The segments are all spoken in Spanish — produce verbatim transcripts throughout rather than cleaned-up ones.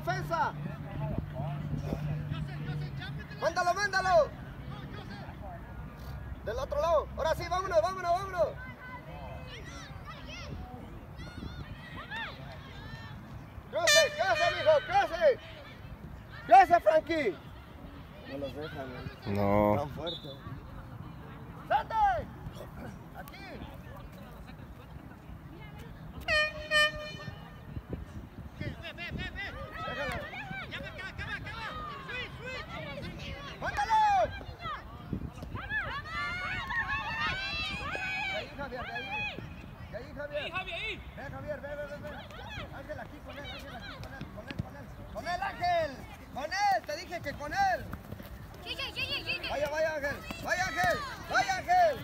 defensa. Mándalo, mándalo. Del otro lado. Ahora sí, vámonos, vámonos, vámonos. Cruce, ¿qué hace, mijo? ¿Qué hace? ¿Qué hace, Frankie? No los dejan, ¿eh? No. Tan fuerte. ¡Sante! Aquí. ¡Mándalo! De ahí, Javier, de ahí. De ahí, Javier. Ven, Javier, ven, ven, ven. Ángel aquí con él, Ángel aquí con él, con él, con él. ¡Con él, Ángel! ¡Con él! Te dije que con él. Vaya, vaya, Ángel. Vaya, Ángel. Vaya, Ángel.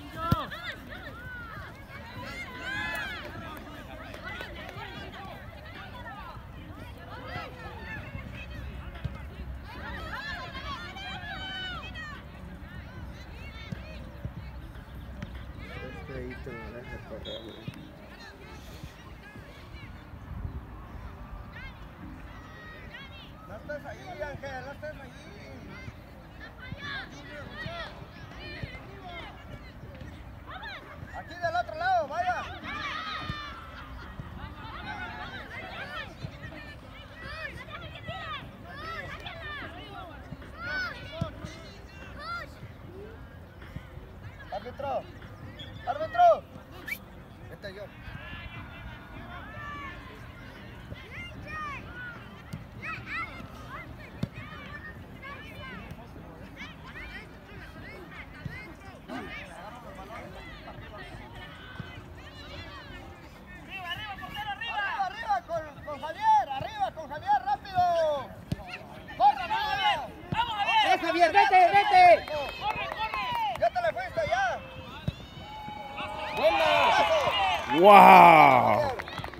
Ahí te lo deja correr, güey. No estés ahí, Ángel, no estés ahí. Aquí del otro lado, vaya. Árbitro. ¡Árbitro! Este yo. ¡Arriba, arriba con, con Javier! ¡Arriba con Javier, rápido! ¡Corre, Javier! ¡Vamos, Javier! ¡Eh, Javier, vete, vete! ¡Corre, corre! ¡Ya te le fuiste, ya! ¡Wow! A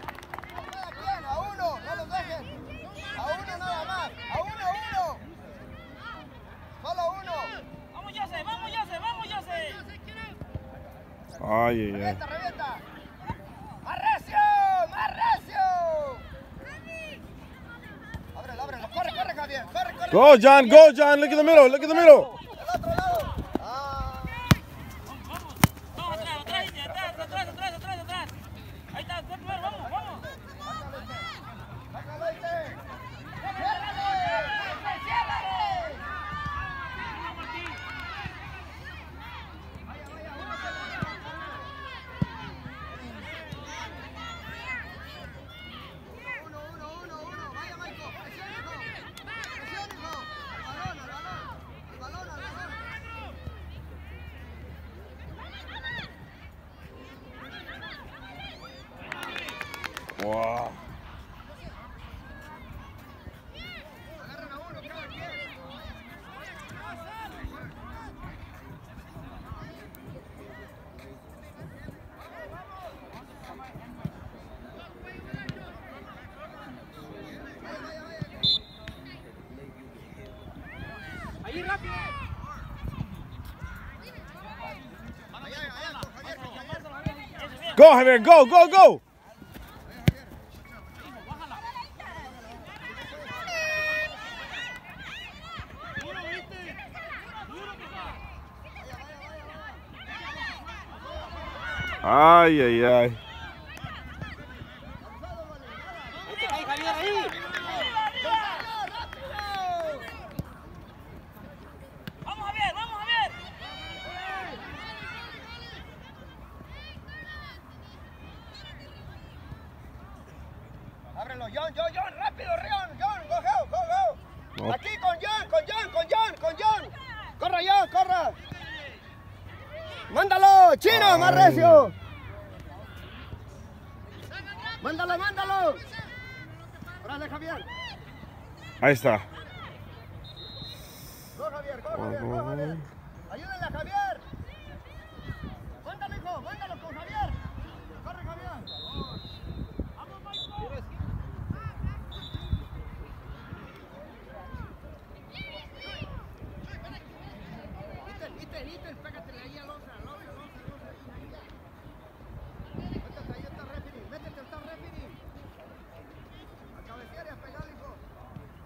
uno, no los dejen. A uno nada más. A uno, uno. Solo uno. Vamos, Jose, vamos, Jose, vamos, Jose. Ay, ay, ay. Revienta, revienta. ¡Más recio! ¡Más recio! Ábrelo, ábrelo. Corre, corre, Javier. Corre, corre. Go, John, go, John. Look at the middle, look at the middle. Del otro lado. Ah. Vamos, atrás, atrás, atrás, atrás, atrás, atrás, atrás. Ahí está, vamos, vamos, vamos. ¡Sácalo, Ite! ¡Ciérrale! ¡Ciérrale! Uno, uno, uno, uno. Vaya, Maico. Presión, hijo. Presión, hijo. Al balón, al balón. Al balón, al balón. Wow. Agarran a uno, cada quien. Ahí, rápido. Allá, allá, con Javier, con Javier. Go, Javier, go, go, go. Ay, ay, ay. Ahí, Javier, ahí. Vamos, Javier, vamos, Javier. Ábrelo, John, John, John, rápido, John, John, go, go, go, go. No. Aquí con John, con John, con John, con John. Corra, John, corra. Mándalo, Chino, más Ay. recio. Mándalo, mándalo. Órale, Javier. Ahí está. Go, Javier, go, Javier, go, Javier. Ayúdenle a Javier. Mándalo, hijo, mándalo con Javier. Corre, Javier. Vamos, Michael. Ite, Ite, pégatele ahí a Loza, Loza, Loza, Loza. Métete ahí, está referee, métete, está referee. A cabecear y a pegar, hijo.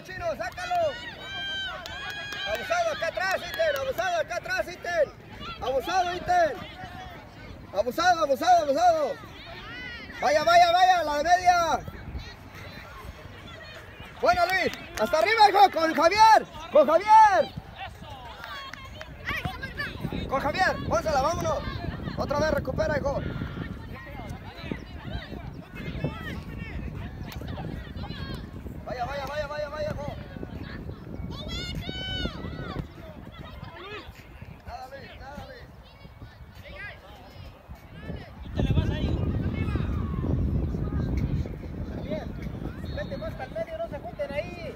Chino, sácalo. Abusado acá atrás, Iten. Abusado acá atrás, Iten. Abusado, Iten. Abusado, abusado, abusado. Vaya, vaya, vaya, la de media. Bueno, Luis. Hasta arriba, hijo, con Javier. Con Javier. Con Javier. Pónsela, vámonos. Otra vez, recupera, hijo. Vaya, vaya, vaya, vaya, vaya, hijo. Nada, Luis, nada, Luis. Tú te le vas ahí. Javier, vete más para el medio, no se junten ahí.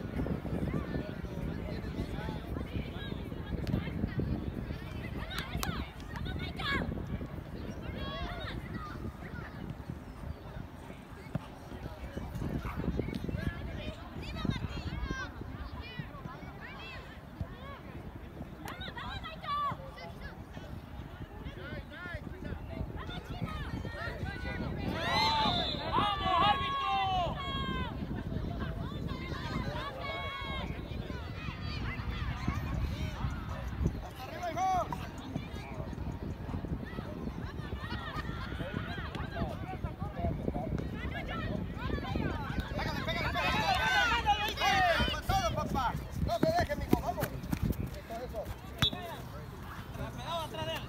¡Vamos, árbitro! Hasta arriba, hijo. Pégale, pégale, pégale. ¡Eh, con todo, papá! No se deje, mijo, vamos. Eso, eso. Pegado atrás de él.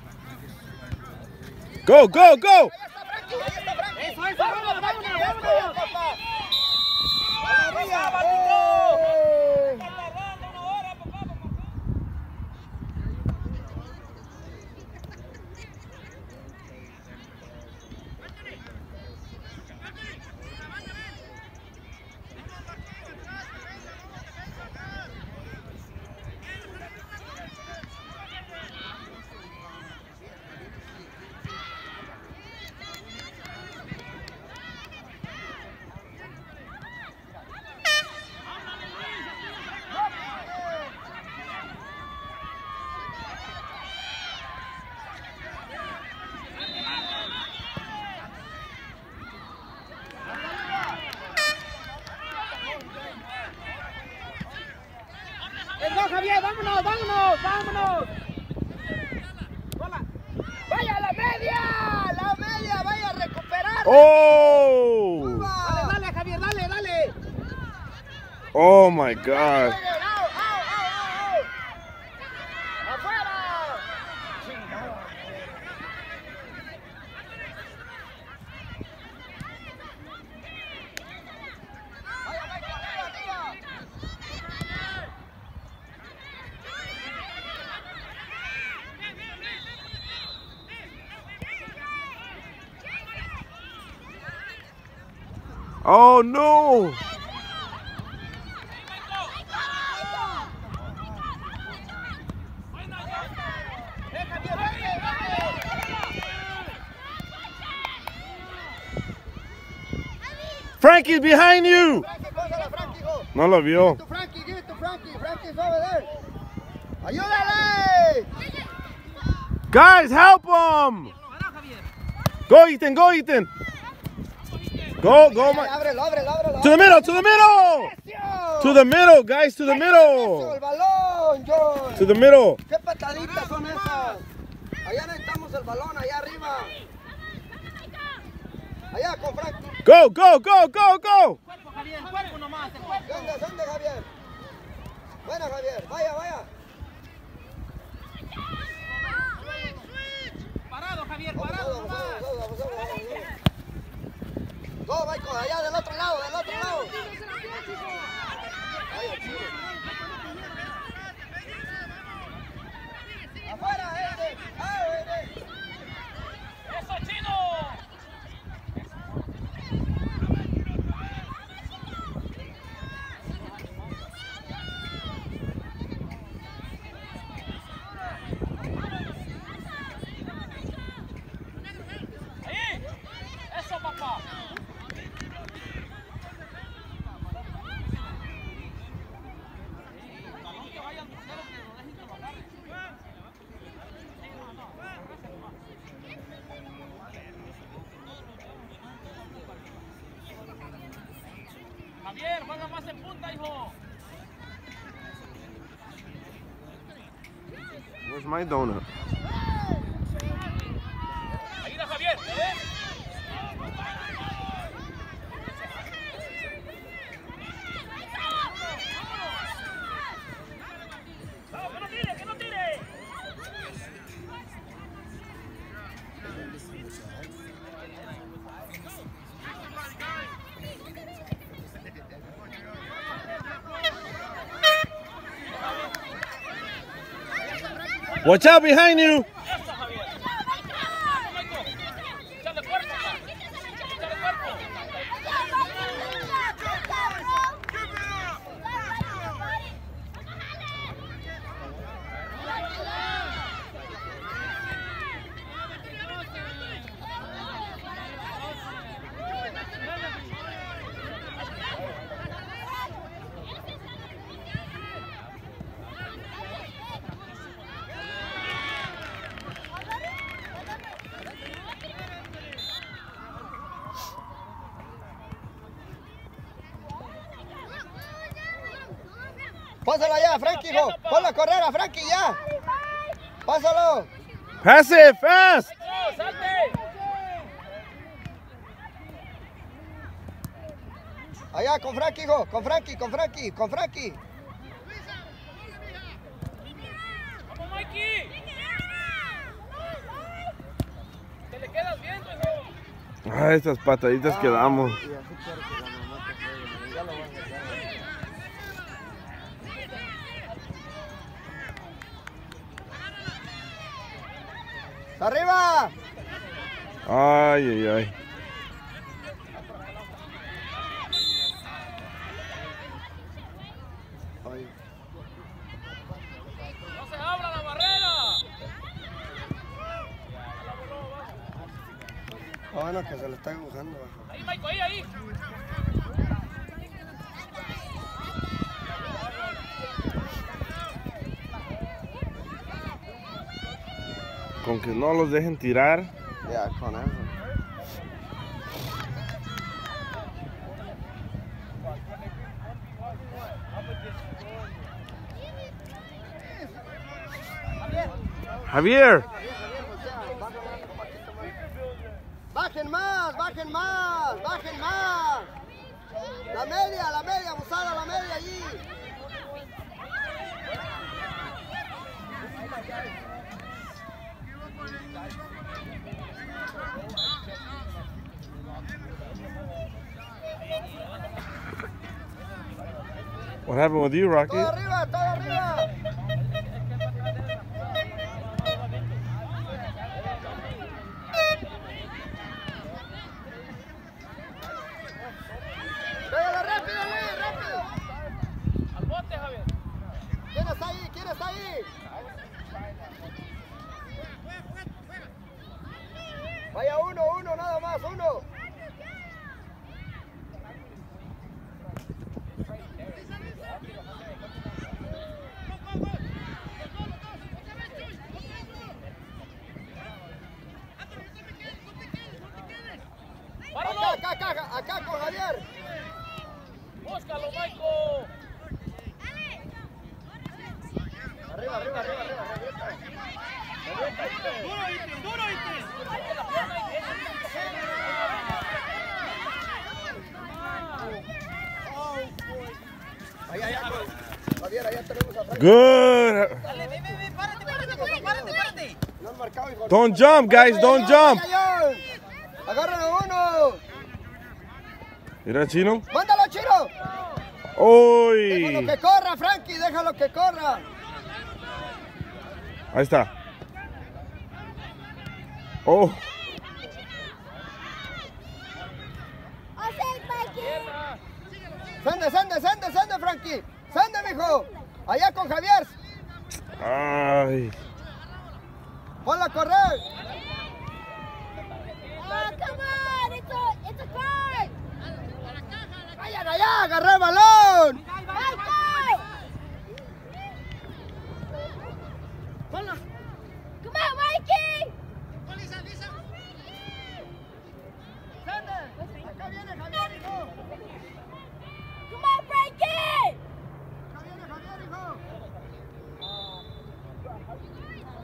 Go, go, go. Ahí está Frankie, ahí está Frankie. Eso, eso, vámonos, vámonos, vámonos, papá. ¡A la vía! ¡Eh! Está tardando una hora, papá, para marcar. ¡Venga, Javier! ¡Vámonos, vámonos, vámonos! ¡Vaya a la media! ¡La media! ¡Vaya a recuperar! Oh. Dale, dale, Javier, dale, dale. Oh my God. ¡Au, au, au, au, au! ¡Afuera! Chingado. ¡Vaya, Michael, arriba, arriba! Oh no. ¡Eh, Javier, vete, vete! Frankie's behind you. Frankie, pónsela, Frankie, hijo. No lo vio. Give it to Frankie, give it to Frankie. Frankie's over there. ¡Ayúdale! Guys, help him. Go, Ethan. Go, Ethan. Go, go, my. Ábrelo, ábrelo, ábrelo. To the middle. To the middle. ¡Recio! To the middle, guys. To the ¡Recio middle. el balón, John! To the middle. ¿Qué pataditas son esas? Allá necesitamos el balón, allá arriba. Allá con Frankie. Go, go, go, go, go. Cuerpo, Javier, el cuerpo nomás, el cuerpo. ¿Dónde, dónde, Javier? Buena, Javier. Vaya, vaya. Parado, Javier, Vamos, parado vamos, nomás. vamos, vamos, vamos, vamos. Go, Michael, allá del otro lado, del otro lado. Vaya, chido. Afuera, Ede. Ah, Ede. ¡Eso, Chino! Ahí. Eso, papá. Balón que vaya al portero, que lo dejen que lo agarre. Javier, juega más en punta, hijo. Where's my donut? Ahí está Javier, ¿eh? ¡Que no tire, que no tire! Watch out behind you! ¡Eso, Javier! ¡Vamos, Michael! ¡Échale cuerpo! ¡Échale cuerpo! Pásala ya, Frankie, hijo. Ponla a correr a Frankie ya. Pásalo. Pass it fast! ¡No, salte! Allá con Frankie, hijo. Con Frankie, con Frankie, con Frankie. ¡Vamos, Mikey! ¡Te le quedas viendo, hijo! Ah, estas pataditas que damos. ¡Arriba! Ay, ay, ay. ¡No se abra la barrera! Bueno, que se le está dibujando. Ahí, Michael, ahí, ahí. Con que no los dejen tirar. Ya, con eso. Javier! Bajen más, bajen más, bajen más. La media, la media, abusada, la media allí. What happened with you, Rocky? Todo arriba, todo arriba. Pégale rápido, Luis, rápido. Al bote, Javier. ¿Quién está ahí? ¿Quién está ahí? Vaya uno, uno, nada más, uno. Acá, acá, acá, acá con Javier. Búscalo, Michael. Arriba, arriba, arriba, arriba. Duro, Iten, duro, Iten. Allá, allá, Javier, allá tenemos a Frank. Good! Dale, ven, ven, ven, párate, párate, párate, párate, párate. No han marcado, hijo. Don't jump, guys, don't jump! Agarren a uno. Mira, Chino. Mándalo, Chino. Déjalo ¡Uy! que corra, Frankie, déjalo que corra. Ahí está. Oh. Sende, sende, sende, sende, Frankie. Sende, mijo. Allá con Javier. Ay. Ponla a correr. Oh, come on! It's a, it's a card! Vayan allá, agarra el balón. Michael! Ponla. Come on, Mikey! Sende. Acá viene Javier, hijo. Come on, Frankie! Acá viene Javier, hijo.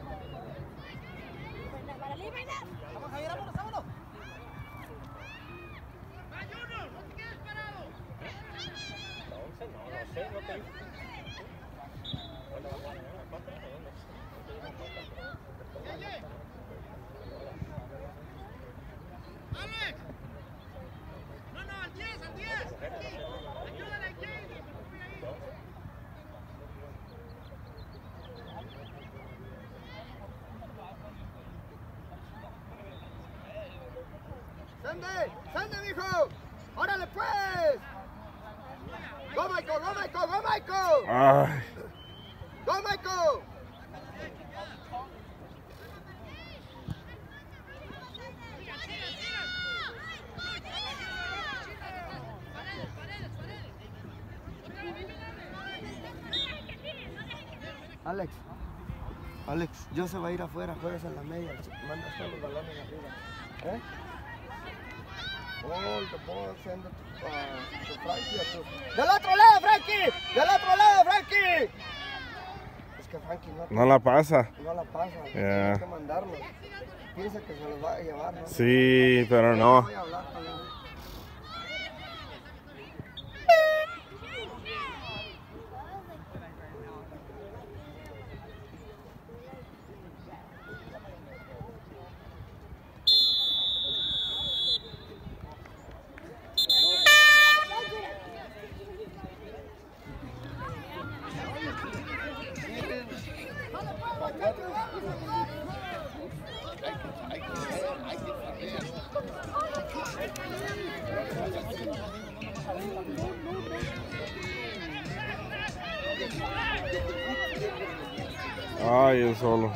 ¡Sande! ¡Sande, mijo! ¡Órale, pues! ¡Go, Michael! ¡Go, Michael! ¡Go, Michael! Ay. ¡Go, Michael! Alex, Alex, yo se va a ir afuera, juegas en la media, manda todos los balones arriba. ¿Eh? Oh, the ball send it to, uh, to Frankie. To... ¡Del otro lado, Frankie! ¡Del otro lado, Frankie! Es que Frankie no, No la pasa. no la pasa, Yeah. tiene que mandarlo. Piensa que se los va a llevar, ¿no? Sí, pero no. Voy a hablar con él. Ay, el solo.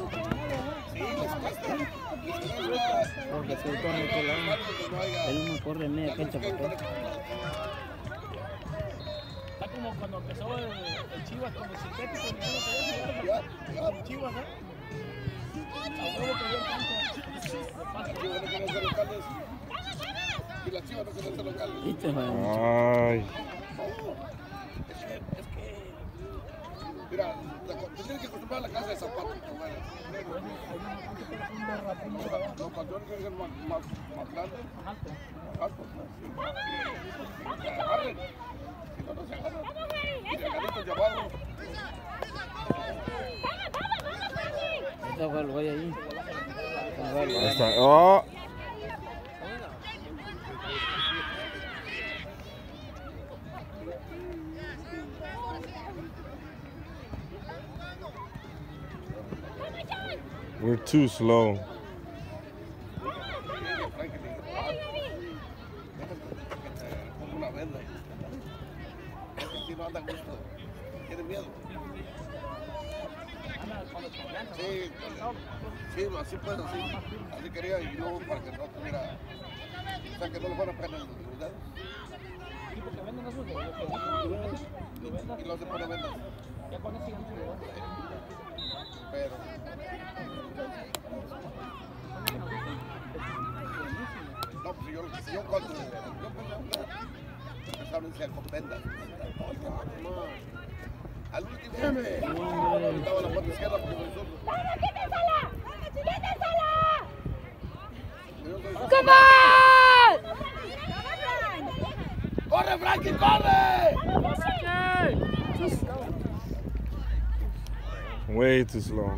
Porque tú corres por lado. Él no corre en media cancha por todo. Está como cuando empezó el, el Chivas con el sintético. El Chivas, ¿no? A huevo que dio el cancha. Y las Chivas no quieren ser locales. Ay. Mira, te tienes que acostumbrar a la casa de zapatos. Los patrones tienen que ser más, más, más grandes, más altos. Se agarren. Si no, no se agarran. Y de caritos de abajo. Esta fue el güey ahí. Ahí está. Oh. We're too slow. Una venda. Si no anda gusto, tiene miedo. Sí, sí, así pues, así. Así quería y luego para que no tuviera. O sea, que no le fuera pena los dedos. Y luego se pone vendas. Pero. No, pues yo, yo cuando yo empezaron a decir con vendas. Al último me daba la parte izquierda porque soy zurdo. ¡Vamos, quítensela! ¡Quítensela! ¡Come ¡Come on! ¡Corre, Frankie, corre! Way too slow.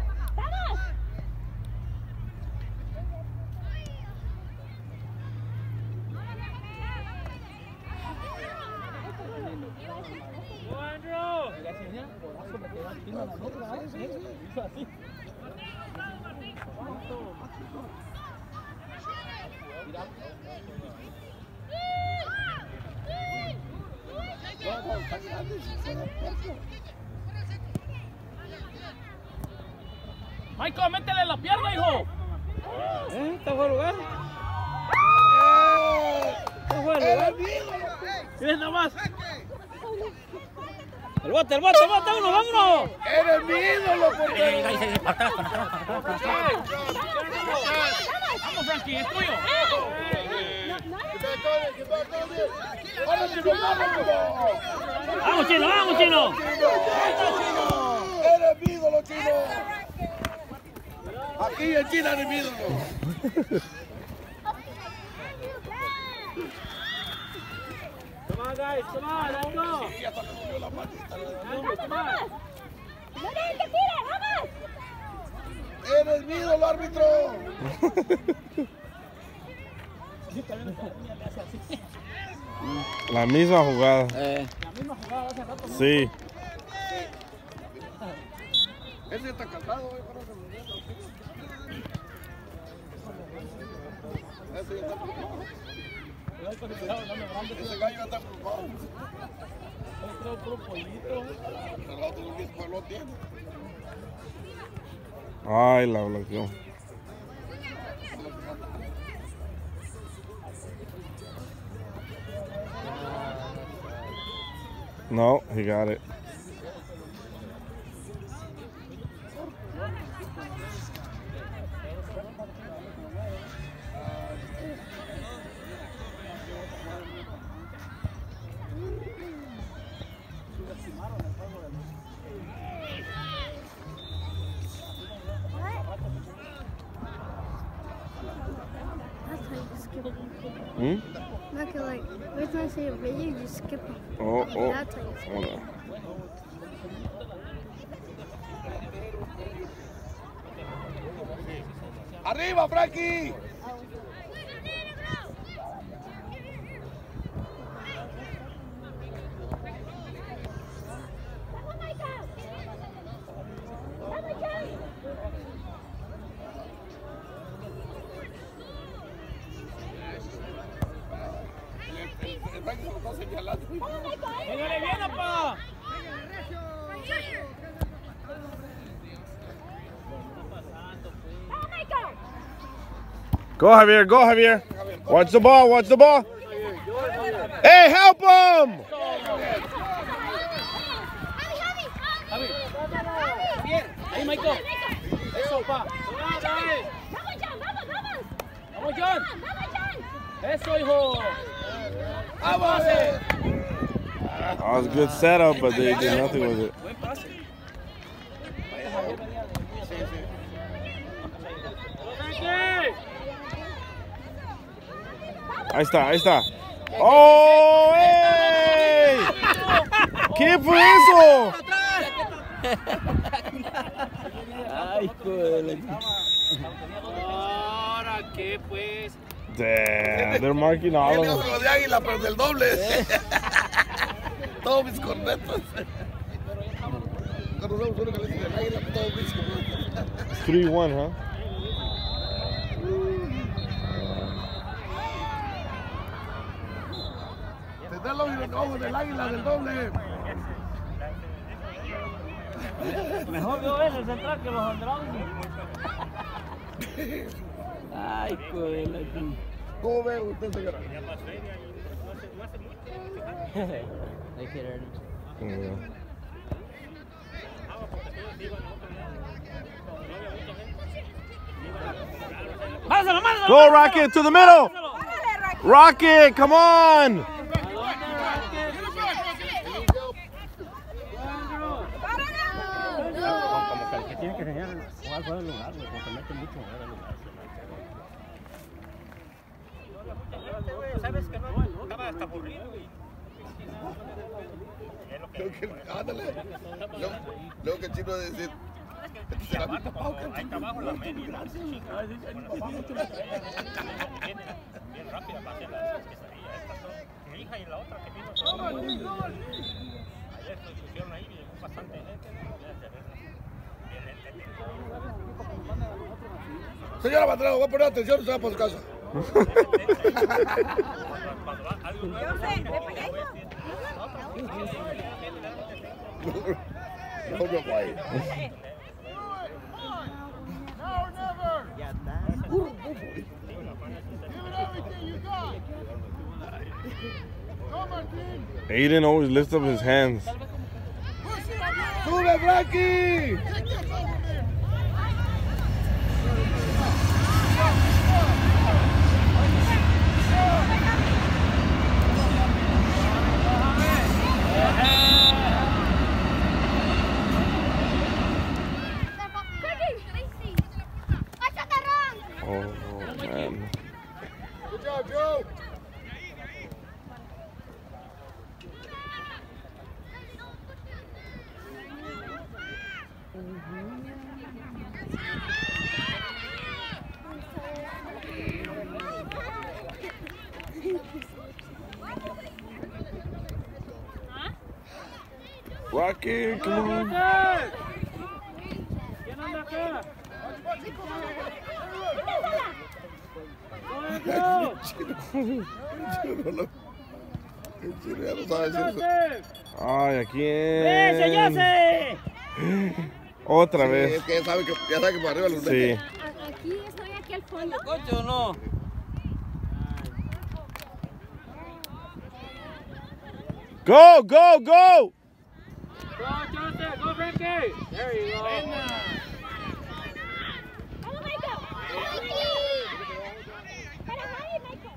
Michael, métele la pierna, hijo. ¿Eh? ¿Está fuera de lugar? ¿Está fuera de lugar? ¿Quieres nada más? El bote, el bote, el bote, vámonos, vámonos. ¡Eres mi ídolo, portero! Vamos, Frankie, es tuyo. Vamos, Chino, vamos, Chino. ¡Eres mi ídolo, Chino! Aquí en China eres mi ídolo. Come on, guys, come on, let's go. Y hasta me subió la patita. ¡No dejen que tire! ¡Vamos! ¡Eres mi ídolo, árbitro! La misma jugada. Eh. La misma jugada hace rato. Sí. Ese está casado, güey. Ese Ese gallo está preocupado. Otro puro pollito. El otro pues lo tiene. Ay, la bloqueó. No, he got it. Hmm? Look at like, every time I see a video, you just skip them. Oh, oh. That's how you skip Hold on. ¡Arriba, Frankie! El Frankie se lo está señalando. ¡Véngale bien, papá! Go, Javier. Go, Javier. Watch the ball. Watch the ball. Hey, help him! Ahí, Michael. Eso, pa. ¡Vamos, John! ¡Vamos, vamos! Vamos, John. ¡Vamos, John! Eso, hijo. ¡Vamos! That was a good setup, but they did nothing with it. Buen pase. Ahí está, ahí está. ¡Oh, hey! ¿Qué fue eso? Ay, joder. Ahora, ¿qué pues? Damn, they're marking all El of them. ojo de águila, pero del doble. Todos mis cornetos. Cuando usamos uno que le dice el águila, todos mis cornetos. three one, huh? Tendrá el ojo del águila del doble. Mejor veo ese central que los andrones. Ay, joder. ¿Cómo ve usted, señora? Yeah. ¡Másalo, másalo! Go, Rocket, to the middle. Rocket, come on. Como que el que tiene que enseñar jugar fuera del lugar, güey, porque mete mucho fuera del lugar. ¿Sabes que no? Estaba hasta aburrido, güey. Luego que, ándale. Luego, luego que el chino dice, este será mi papá o qué. Ahí está abajo la media. Bien rápida para hacer las quesadillas. Estas son mi hija y la otra que vino. Ayer se pusieron ahí y llegó bastante gente. Señora Patrón, voy a poner atención, usted va para su casa. No, no, guay. Aiden always lifts up his hands. ¡Sube, Frankie! Oh, man. Good job, Joe. Rocket, come on. ¿Quién anda acá? chino no. El chino ya no sabe decir eso. Ay, ¿a quién? ¡Ese, ya sé! Otra Sí, vez. es que ya sabe que, ya sabe que para arriba los Sí. mete. A- Aquí estoy, aquí al fondo. ¿Coche o no? Go, go, go! Go, Joseph! Go, Frankie! There you go. Vamos, Michael. Para nadie, Michael.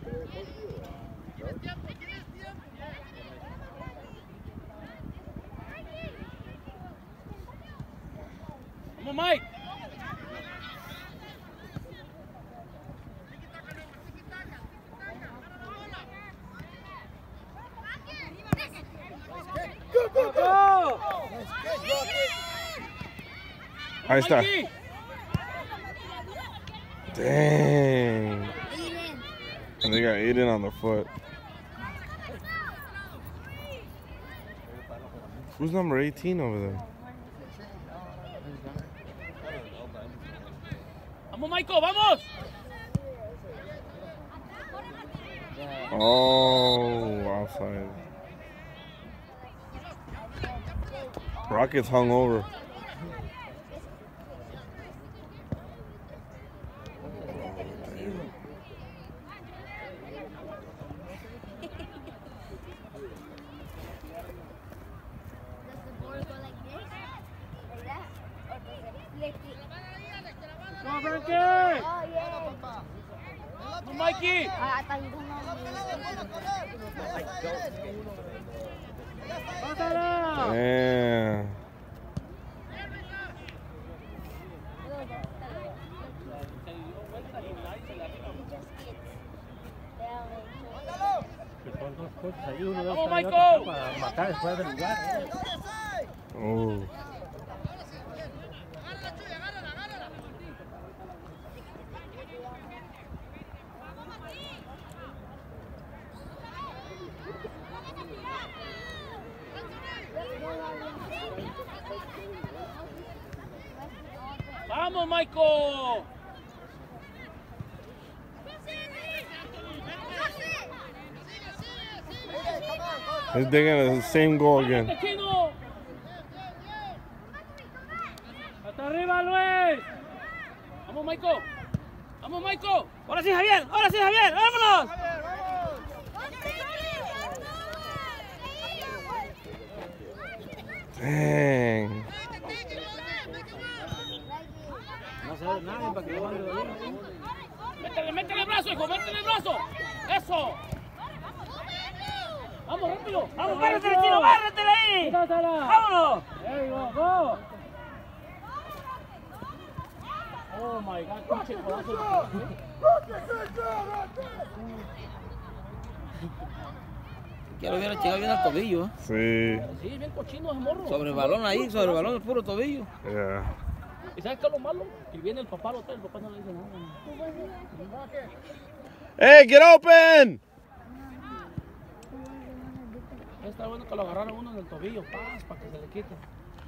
Vamos, Mike. Go, go! Ahí está. Mikey. Dang. And they got Aiden on the foot. Who's number eighteen over there? Vamos, Michael, vamos. Oh, outside. Rockets hung over. Does the board go like this? Like that? Or does it flick it? Go, Frankie. Oh, yeah. Vamos, Mikey. Ah, I thought you don't know. Pásala. Damn. Vamos, Michael. Oh. Vamos, Michael. He's digging the same goal again. Chino. Hasta arriba, Luis. Vamos, Michael. Vamos, Michael. Ahora sí, Javier. Ahora sí, Javier. Vámonos. Dang. No se ve nadie para que lo mande de ahí. Métele, métele el brazo, hijo. Métele el brazo. Eso. Vamos, rápido. Vamos, bárratele, Chino. Bárratele ahí. Vámonos. There you go. Go. Oh my God, pinche codazo. Que lo hubiera llegado bien al tobillo, ¿eh? Sí. Sí, bien cochino ese morro. Sobre el balón ahí, sobre el balón del puro tobillo. Yeah. ¿Y sabes qué es lo malo? Que viene el papá al hotel, el papá no le dice nada. Hey, get open! Está bueno que lo agarraron uno en el tobillo, paz, para que se le quite.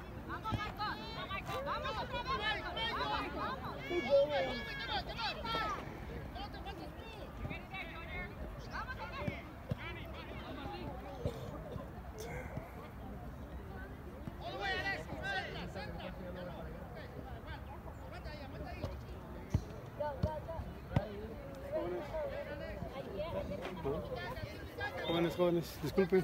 Jóvenes, jóvenes, disculpen.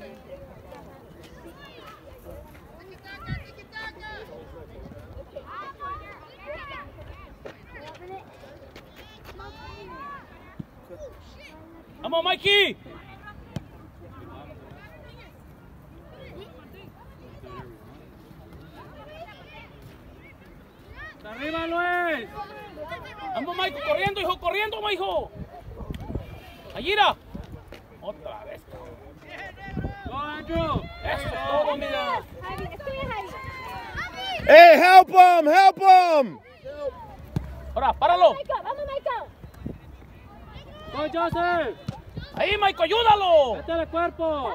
¡Vamos, Mikey! ¡Arriba, Luis! ¡Vamos, Mikey! ¡Corriendo, hijo! ¡Corriendo, mi hijo! ¡Ayira! ¡Otra vez! ¡Go, Andrew! ¡Eso es todo, mira! Hey, help him! Help him! ¡Ahora, páralo! Vamos, Michael. ¡Go, Joseph! ¡Ahí, Michael, ayúdalo! ¡Métele el cuerpo!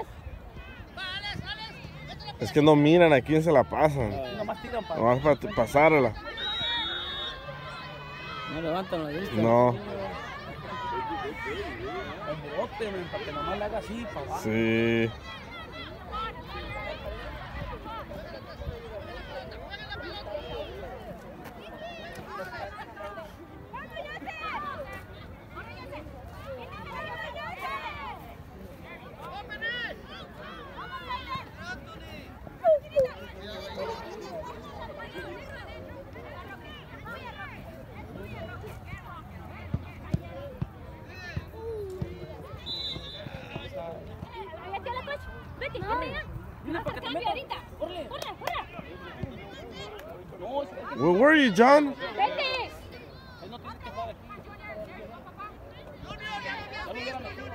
Es que no miran a quién se la pasan. Nomás tiran para... Nomás para pasarla. No levantan la vista. No. El bote, men, para que nomás le haga así, para abajo. Sí. Vete, vete ya. Hasta cambio ahorita. Corre, corre, corre. Where were you, John? Vete. Él no tiene que estar aquí. Ya lo hubiera metido.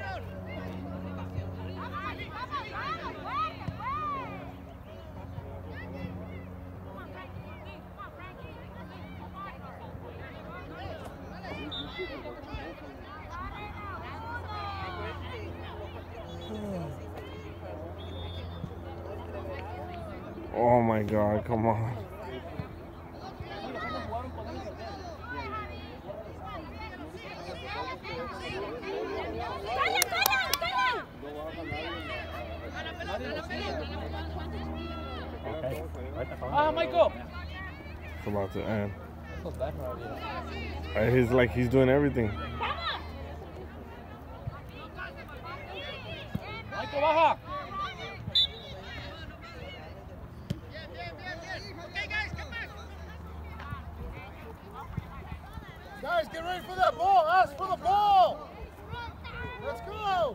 Oh my God, come on. Ah, Michael. It's about to end. Uh, He's like he's doing everything. Michael, baja. Guys, get ready for that ball. Ask for the ball. Let's go.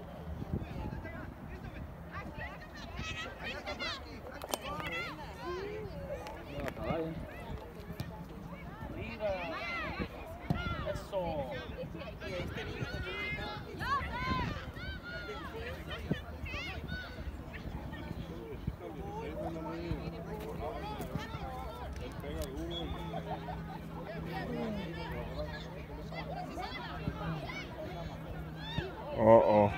Eso. Uh-oh.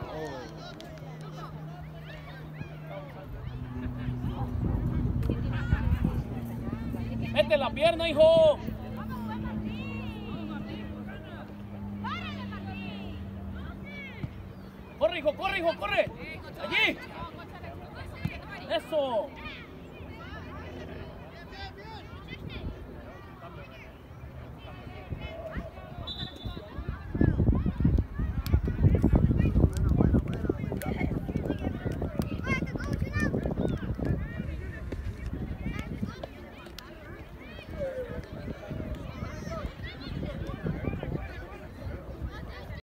Mete la pierna, hijo. Corre, hijo, corre, hijo, corre. Allí. Eso.